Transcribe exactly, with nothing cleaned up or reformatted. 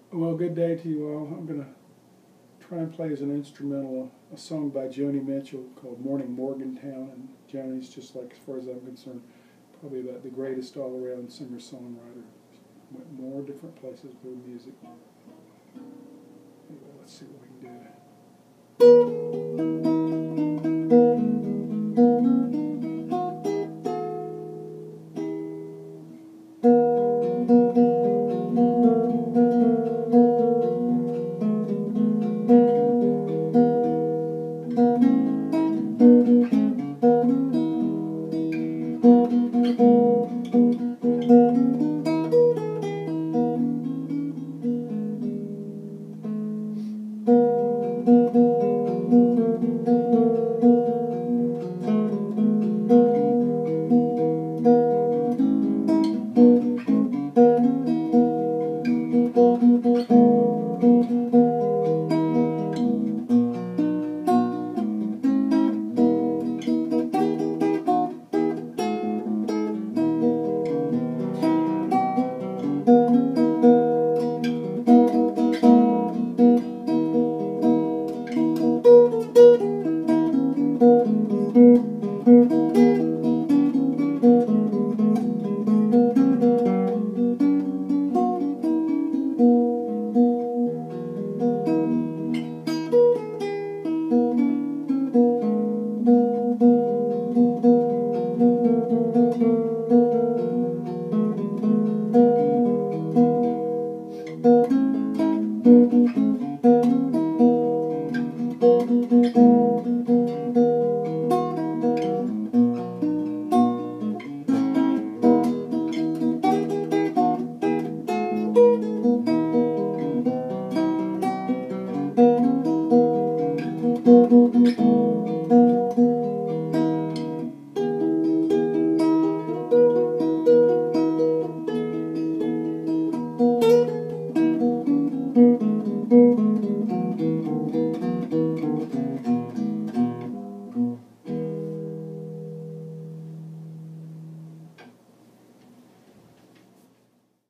Well, good day to you all. I'm going to try and play as an instrumental a, a song by Joni Mitchell called Morning Morgantown. And Joni's just like, as far as I'm concerned, probably about the greatest all-around singer-songwriter. Went more different places with music. Anyway, let's see what we can do.